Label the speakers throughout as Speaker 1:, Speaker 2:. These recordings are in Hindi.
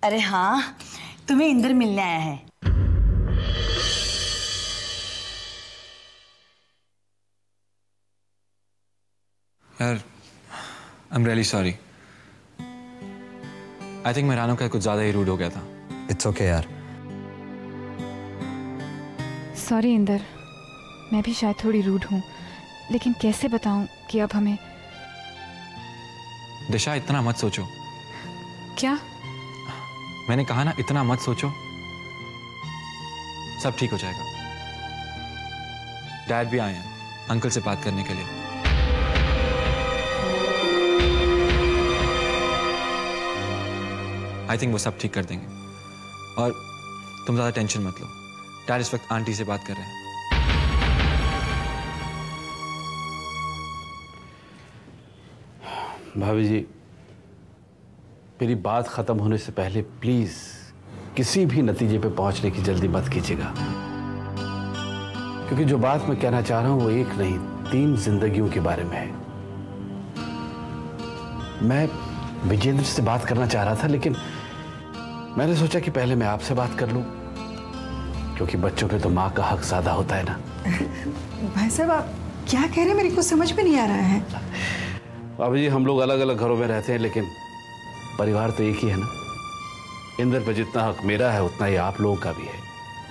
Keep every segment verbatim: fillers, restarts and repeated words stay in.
Speaker 1: अरे हाँ, तुम्हें इंदर मिलने आया है।
Speaker 2: यार, I'm really sorry. I think मैं रानू का कुछ ज्यादा ही रूड हो गया था।
Speaker 3: It's okay यार।
Speaker 4: सॉरी इंदर, मैं भी शायद थोड़ी रूड हूँ, लेकिन कैसे बताऊँ कि अब हमें।
Speaker 2: दिशा, इतना मत सोचो।
Speaker 4: क्या?
Speaker 2: मैंने कहा ना, इतना मत सोचो, सब ठीक हो जाएगा। डैड भी आए हैं अंकल से बात करने के लिए। आई थिंक वो सब ठीक कर देंगे, और तुम ज्यादा टेंशन मत लो। डैड इस वक्त आंटी से बात कर रहे हैं।
Speaker 5: भाभी जी, मेरी बात खत्म होने से पहले प्लीज किसी भी नतीजे पे पहुंचने की जल्दी मत कीजिएगा, क्योंकि जो बात मैं कहना चाह रहा हूं वो एक नहीं, तीन जिंदगियों के बारे में है। मैं विजेंद्र से बात करना चाह रहा था, लेकिन मैंने सोचा कि पहले मैं आपसे बात कर लूं, क्योंकि बच्चों पे तो माँ का हक ज्यादा होता है ना।
Speaker 6: भाई साहब, आप क्या कह रहे हैं, मेरे को समझ में नहीं आ रहा है।
Speaker 5: भाभी जी, हम लोग अलग अलग घरों में रहते हैं, लेकिन परिवार तो एक ही है ना। इंदर पे जितना हक मेरा है उतना ही आप लोगों का भी है।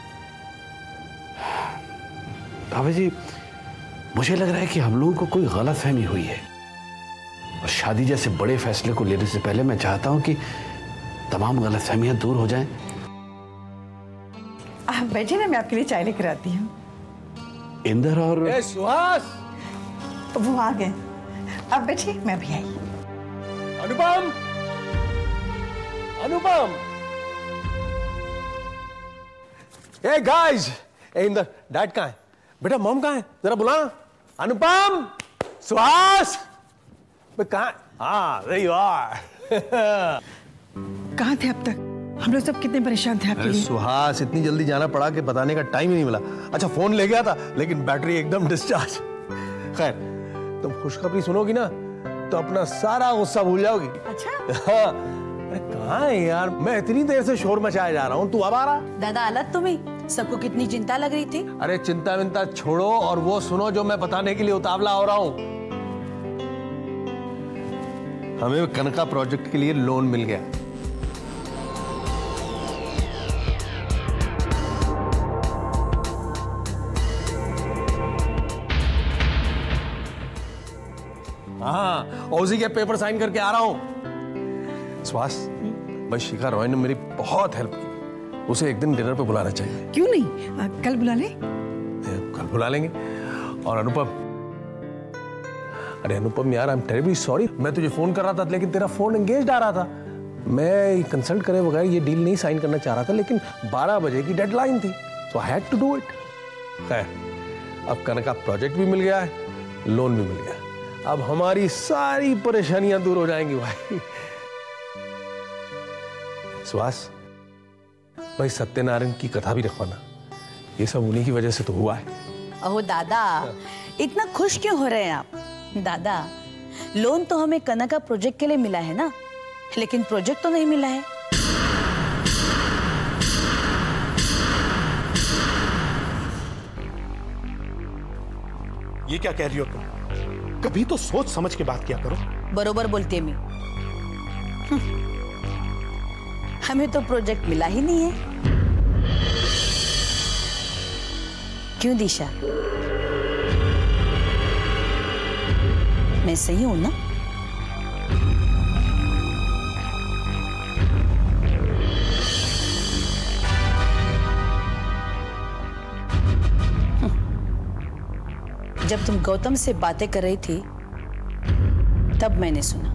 Speaker 5: भाभी जी, मुझे लग रहा है कि हम लोगों को कोई गलतफहमी हुई है, और शादी जैसे बड़े फैसले को लेने से पहले मैं चाहता हूं कि तमाम गलतफहमियां दूर हो जाएं।
Speaker 6: आप बैठिए ना, मैं आपके लिए चाय लेकर आती हूँ।
Speaker 5: इंदर और
Speaker 7: ए, सुहास,
Speaker 6: वो आ गए। आप बैठिए, मैं भी आई।
Speaker 7: अनुपम, अनुपम, ए गाइस, ए इंदर, डैड कहाँ है? बेटा मॉम कहाँ है? जरा बुलाना। अनुपम, सुहास, बे कहाँ? हाँ, there you are।
Speaker 6: कहाँ थे अब तक? हम लोग सब कितने परेशान थे आपके लिए।
Speaker 7: सुहास, इतनी जल्दी जाना पड़ा कि बताने का टाइम ही नहीं मिला। अच्छा, फोन ले गया था, लेकिन बैटरी एकदम डिस्चार्ज। खैर, तुम खुशखबरी सुनोगी ना तो अपना सारा गुस्सा भूल जाओगी।
Speaker 6: अच्छा?
Speaker 7: हाँ। अरे कहाँ है यार, मैं इतनी देर से शोर मचाया जा रहा हूँ, तू अब आ रहा?
Speaker 1: दादा, अलग तुम्हें सबको कितनी चिंता लग रही थी।
Speaker 7: अरे चिंता विंता छोड़ो और वो सुनो जो मैं बताने के लिए उतावला हो रहा हूँ। हमें कनका प्रोजेक्ट के लिए लोन मिल गया। हाँ, ओजी के पेपर साइन करके आ रहा हूं। सुहास, भाई शिखा रॉय ने मेरी बहुत हेल्प की, उसे एक दिन डिनर पे बुलाना चाहिए।
Speaker 6: क्यों नहीं, आ, कल बुला ले।
Speaker 7: कल बुला लेंगे। और अनुपम, अरे अनुपम यार, आई एम टेरिबली सॉरी, मैं तुझे फोन कर रहा था लेकिन तेरा फोन एंगेज्ड आ रहा था। मैं कंसल्ट करे बगैर ये डील नहीं साइन करना चाह रहा था, लेकिन बारह बजे की डेडलाइन थी, so I had to do it. खैर, अब कनका प्रोजेक्ट भी मिल गया है, लोन भी मिल गया, अब हमारी सारी परेशानियां दूर हो जाएंगी भाई। सुहास भाई, सत्यनारायण की कथा भी रखवाना, ये सब उन्हीं की वजह से तो हुआ है।
Speaker 1: ओह दादा, इतना खुश क्यों हो रहे हैं आप? दादा, लोन तो हमें कनका प्रोजेक्ट के लिए मिला है ना, लेकिन प्रोजेक्ट तो नहीं मिला है।
Speaker 8: ये क्या कह रही हो तुम? कभी तो सोच समझ के बात किया करो।
Speaker 1: बरोबर बोलते मी। हमें तो प्रोजेक्ट मिला ही नहीं है। क्यों दिशा, मैं सही हूं ना? जब तुम गौतम से बातें कर रही थी तब मैंने सुना।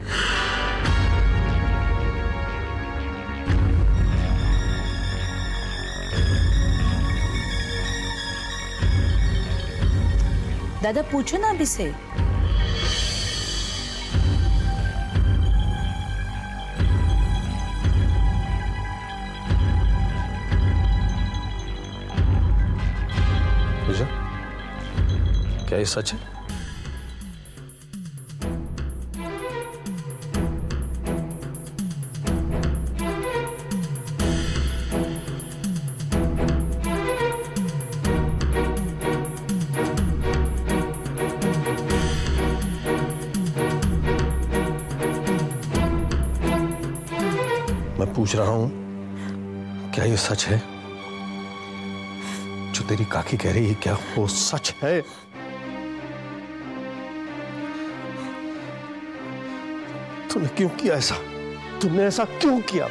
Speaker 1: दादा, पूछो ना अभी से।
Speaker 7: क्या ये सच है? मैं पूछ रहा हूं, क्या ये सच है? जो तेरी काकी कह रही है, क्या वो सच है? तूने क्यों किया ऐसा? तुमने ऐसा क्यों किया?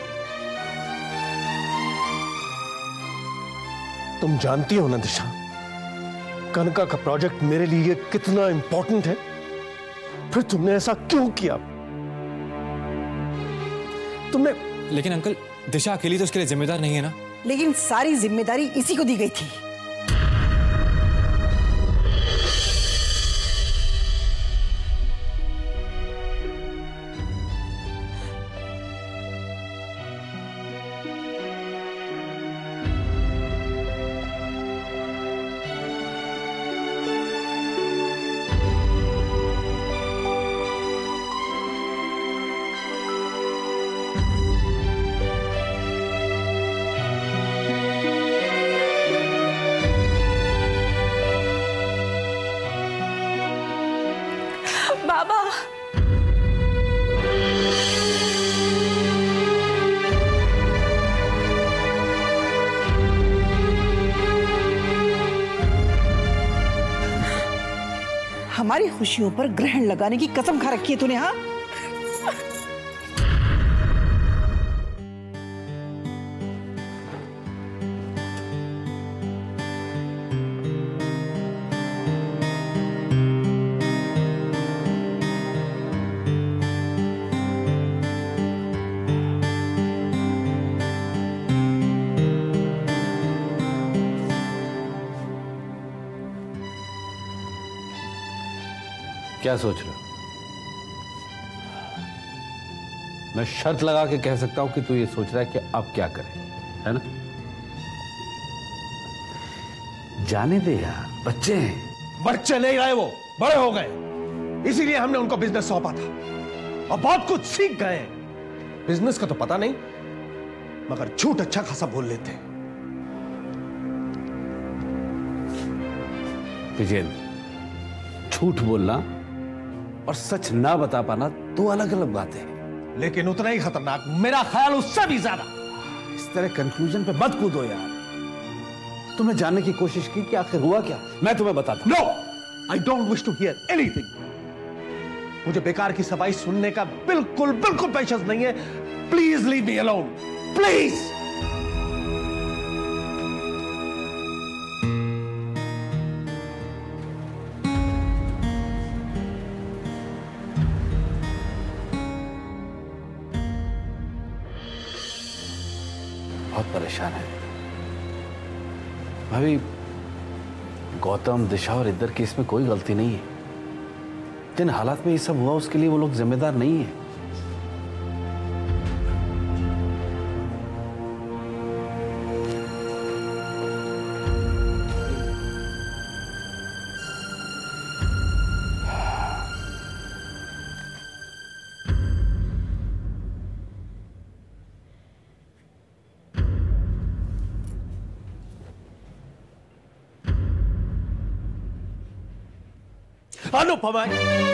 Speaker 7: तुम जानती हो ना दिशा, कनका का प्रोजेक्ट मेरे लिए कितना इंपॉर्टेंट है। फिर तुमने ऐसा क्यों किया? तुमने
Speaker 2: लेकिन अंकल, दिशा अकेली तो उसके लिए जिम्मेदार नहीं है ना।
Speaker 6: लेकिन सारी जिम्मेदारी इसी को दी गई थी।
Speaker 1: बाबा,
Speaker 6: हमारी खुशियों पर ग्रहण लगाने की कसम खा रखी है तूने। हाँ,
Speaker 5: क्या सोच रहे हो? मैं शर्त लगा के कह सकता हूं कि तू ये सोच रहा है कि अब क्या करें, है ना? जाने दे यार, बच्चे हैं।
Speaker 7: बच्चे नहीं रहे, वो बड़े हो गए, इसीलिए हमने उनको बिजनेस सौंपा था और बहुत कुछ सीख गए। बिजनेस का तो पता नहीं, मगर झूठ अच्छा खासा बोल लेते हैं।
Speaker 5: विजेंद्र, झूठ बोलना और सच ना बता पाना दो अलग अलग बातें हैं।
Speaker 7: लेकिन उतना ही खतरनाक, मेरा ख्याल उससे भी ज्यादा।
Speaker 5: इस तरह कंक्लूजन पे मत कूदो यार। तुमने जानने की कोशिश की कि आखिर हुआ क्या? मैं तुम्हें बताता हूं।
Speaker 7: No, I don't wish to hear anything. मुझे बेकार की सफाई सुनने का बिल्कुल बिल्कुल पेशेंस नहीं है। Please leave me alone, please.
Speaker 5: बहुत परेशान है भाभी। गौतम, दिशा और इधर की इसमें कोई गलती नहीं है। जिन हालात में ये सब हुआ उसके लिए वो लोग जिम्मेदार नहीं है।
Speaker 7: अनुपमा,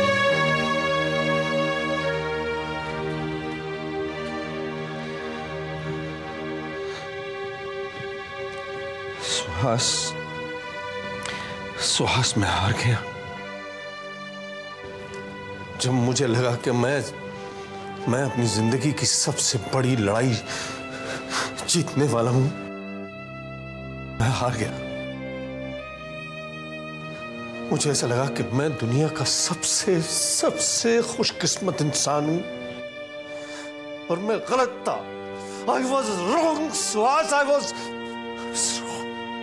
Speaker 7: सुहास, सुहास मैं हार गया। जब मुझे लगा कि मैं मैं अपनी जिंदगी की सबसे बड़ी लड़ाई जीतने वाला हूं, मैं हार गया। मुझे ऐसा लगा कि मैं दुनिया का सबसे सबसे खुशकिस्मत इंसान हूं और मैं गलत था। I was wrong, Suhas, I was wrong।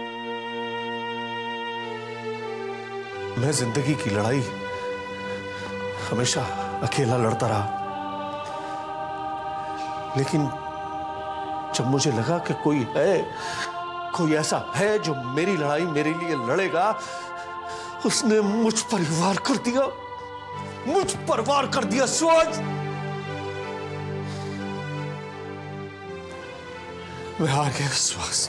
Speaker 7: मैं जिंदगी की लड़ाई हमेशा अकेला लड़ता रहा, लेकिन जब मुझे लगा कि कोई है, कोई ऐसा है जो मेरी लड़ाई मेरे लिए लड़ेगा, उसने मुझ पर वार कर दिया, मुझ पर वार कर दिया। सुहास, मैं हार गया। सुहास,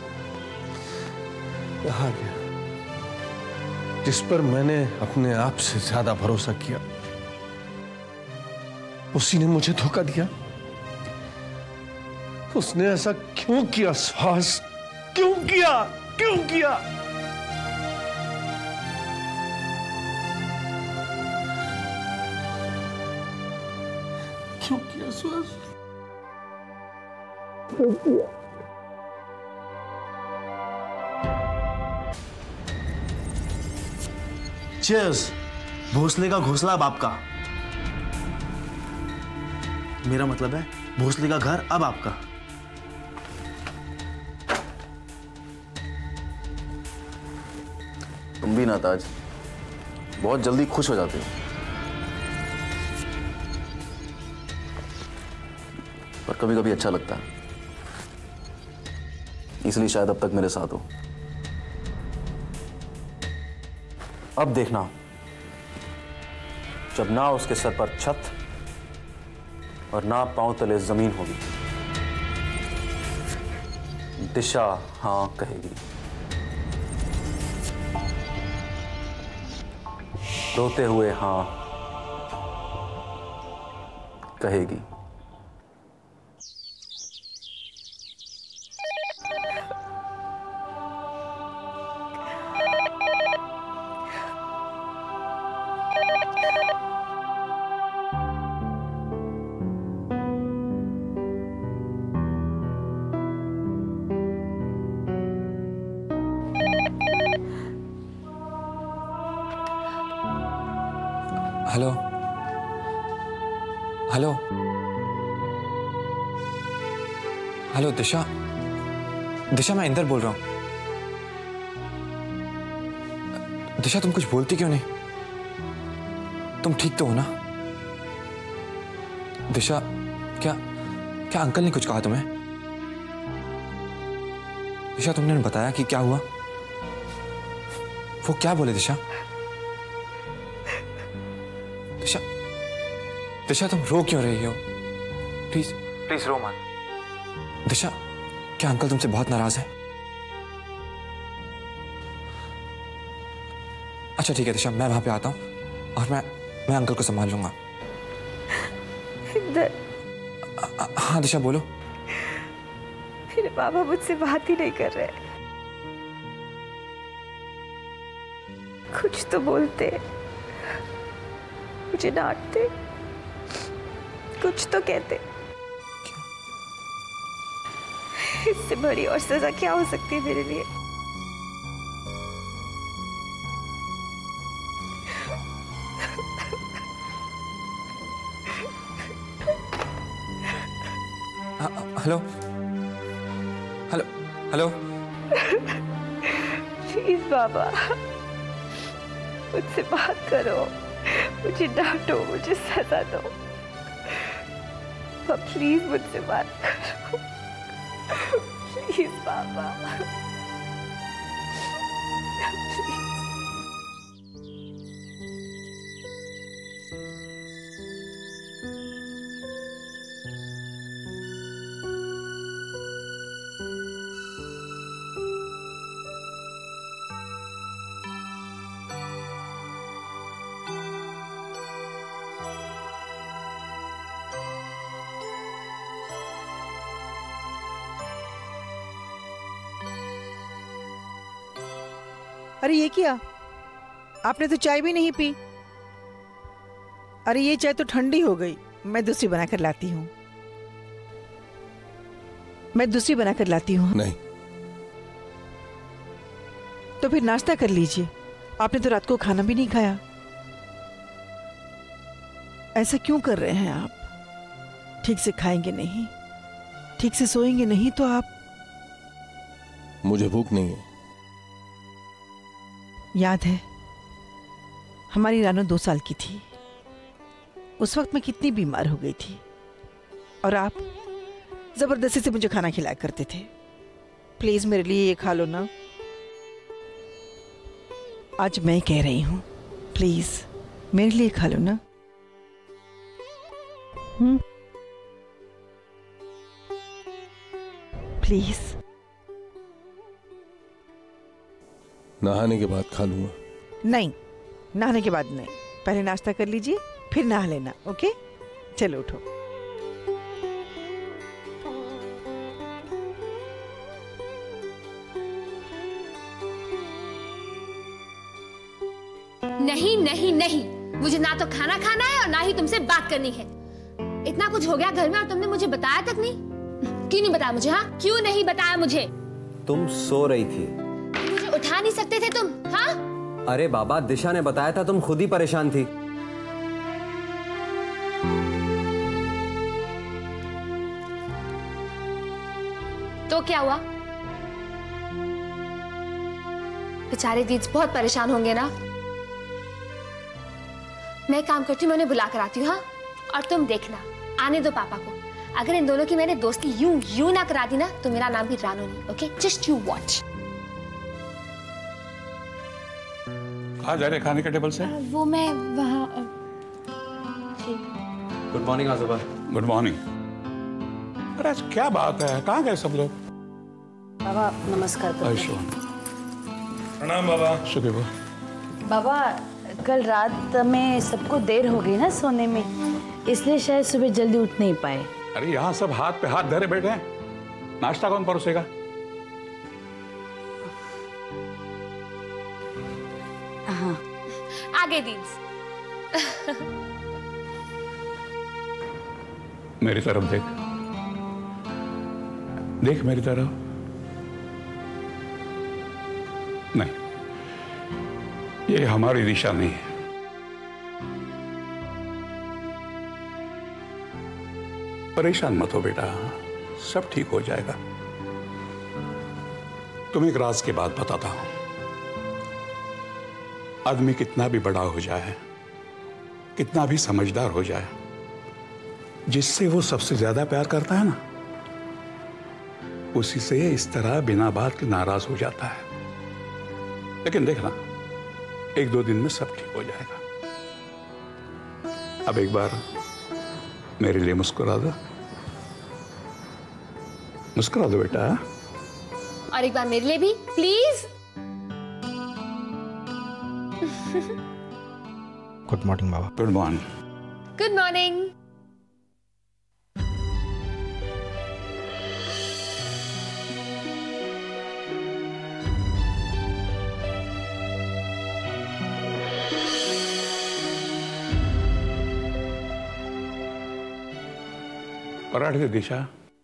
Speaker 7: मैं हार गया। जिस पर मैंने अपने आप से ज्यादा भरोसा किया, उसी ने मुझे धोखा दिया। उसने ऐसा क्यों किया सुहास? क्यों किया? क्यों किया? क्यों किया सुहास? क्यों किया?
Speaker 3: चीयर्स। भोसले का घोंसला अब आपका। मेरा मतलब है भोसले का घर अब आपका।
Speaker 9: तुम भी ना ताज, बहुत जल्दी खुश हो जाते हो, पर कभी कभी अच्छा लगता है, इसलिए शायद अब तक मेरे साथ हो। अब देखना, जब ना उसके सर पर छत और ना पांव तले जमीन होगी, दिशा हां कहेगी, रोते हुए हां कहेगी।
Speaker 2: Hello hello hello Disha, Disha मैं इंदर बोल रहा हूं। दिशा तुम कुछ बोलती क्यों नहीं? तुम ठीक तो हो ना? दिशा, क्या क्या अंकल ने कुछ कहा तुम्हें? दिशा तुमने बताया कि क्या हुआ? वो क्या बोले दिशा? दिशा, दिशा तुम रो क्यों रही हो? प्लीज प्लीज रो मत। दिशा, क्या अंकल तुमसे बहुत नाराज है? अच्छा ठीक है दिशा, मैं वहां पे आता हूं और मैं मैं अंकल को संभाल लूंगा।
Speaker 10: इंदर।
Speaker 2: हाँ दिशा बोलो।
Speaker 10: मेरे पापा मुझसे बात ही नहीं कर रहे। कुछ तो बोलते, मुझे डांटते, कुछ तो कहते। इससे बड़ी और सजा क्या हो सकती है मेरे लिए?
Speaker 2: हेलो हेलो हेलो
Speaker 10: प्लीज बाबा, मुझसे बात करो, मुझे डांटो, मुझे सजा दो, प्लीज मुझसे बात करो, प्लीज बाबा।
Speaker 6: अरे ये क्या, आपने तो चाय भी नहीं पी। अरे ये चाय तो ठंडी हो गई, मैं दूसरी बनाकर लाती हूँ। मैं दूसरी बनाकर लाती हूँ।
Speaker 7: नहीं।
Speaker 6: तो फिर नाश्ता कर लीजिए, आपने तो रात को खाना भी नहीं खाया। ऐसा क्यों कर रहे हैं आप? ठीक से खाएंगे नहीं, ठीक से सोएंगे नहीं तो आप।
Speaker 7: मुझे भूख नहीं है।
Speaker 6: याद है हमारी रानू दो साल की थी, उस वक्त मैं कितनी बीमार हो गई थी और आप जबरदस्ती से मुझे खाना खिलाया करते थे। प्लीज मेरे लिए ये खा लो ना। आज मैं कह रही हूं, प्लीज मेरे लिए खा लो ना। Hmm please.
Speaker 7: नहाने के बाद खा लूंगा।
Speaker 6: नहीं, नहाने के बाद नहीं, पहले नाश्ता कर लीजिए फिर नहा लेना। ओके, चलो उठो।
Speaker 11: नहीं नहीं नहीं, मुझे ना तो खाना खाना है और ना ही तुमसे बात करनी है। इतना कुछ हो गया घर में और तुमने मुझे बताया तक नहीं। क्यों नहीं बताया मुझे? हाँ, क्यों नहीं बताया मुझे?
Speaker 12: तुम सो रही थी,
Speaker 11: मुझे उठा नहीं सकते थे तुम? हाँ?
Speaker 12: अरे बाबा, दिशा ने बताया था, तुम खुद ही परेशान थी।
Speaker 11: तो क्या हुआ? बेचारे दीदी बहुत परेशान होंगे ना। मैं काम करती हूँ, मैं उन्हें बुला कर आती हूँ। हाँ, और तुम देखना, आने दो पापा को। अगर इन दोनों की मैंने दोस्ती यूं यूं ना करा दी ना, तो मेरा नाम भी रानू नहीं। Okay, just you watch.
Speaker 13: कहाँ जा रहे खाने के टेबल से?
Speaker 11: वो मैं वहाँ।
Speaker 12: गुड मॉर्निंग आजोबा।
Speaker 13: Good morning. अरे आज क्या बात है, कहाँ गए सब लोग?
Speaker 1: बाबा नमस्कार।
Speaker 13: प्रणाम बाबा। शुक्र
Speaker 1: बाबा, कल रात में सबको देर हो गई ना सोने में, इसलिए शायद सुबह जल्दी उठ नहीं पाए।
Speaker 13: अरे यहाँ सब हाथ पे हाथ धरे बैठे हैं, नाश्ता कौन परोसेगा?
Speaker 1: हाँ,
Speaker 11: आगे दीदी।
Speaker 13: मेरी तरफ देख, देख मेरी तरफ। नहीं, ये हमारी दिशा नहीं है। परेशान मत हो बेटा, सब ठीक हो जाएगा। तुम्हें एक राज की बात बताता हूं। आदमी कितना भी बड़ा हो जाए, कितना भी समझदार हो जाए, जिससे वो सबसे ज्यादा प्यार करता है ना, उसी से इस तरह बिना बात के नाराज हो जाता है। लेकिन देखना, एक दो दिन में सब ठीक हो जाएगा। अब एक बार मेरे लिए मुस्कुरा दो, मुस्कुरा दो बेटा।
Speaker 11: और एक बार मेरे लिए भी प्लीज।
Speaker 3: गुड मॉर्निंग बाबा।
Speaker 13: Good morning.
Speaker 11: Good morning.
Speaker 13: पराठे दे दिशा।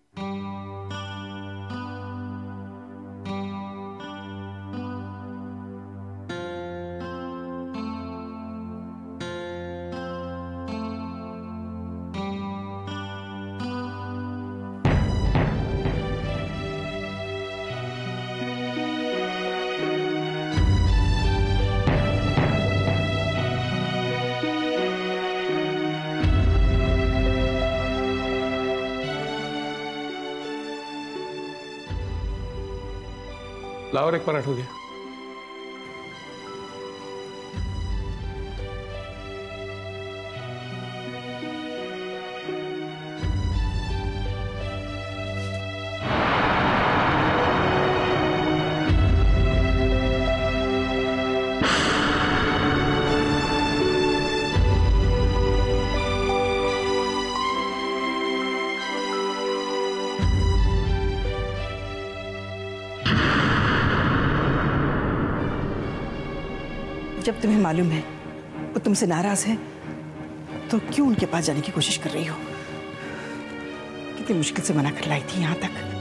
Speaker 13: लाओ, एक पराठा हो गया।
Speaker 6: जब तुम्हें मालूम है वो तुमसे नाराज है, तो क्यों उनके पास जाने की कोशिश कर रही हो? कितनी मुश्किल से मना कर लाई थी यहाँ तक।